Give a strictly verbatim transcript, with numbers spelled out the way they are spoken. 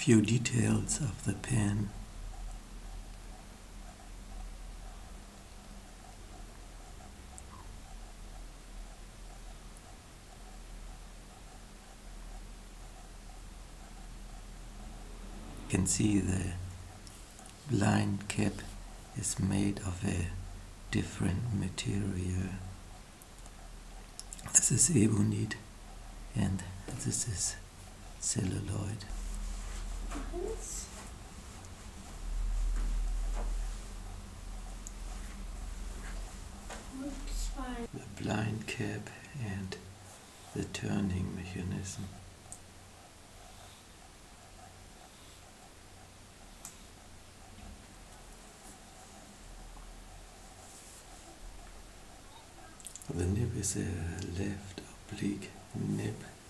few details of the pen. You can see the blind cap is made of a different material. This is ebonite and this is celluloid. The blind cap and the turning mechanism. The nib is a left oblique nib.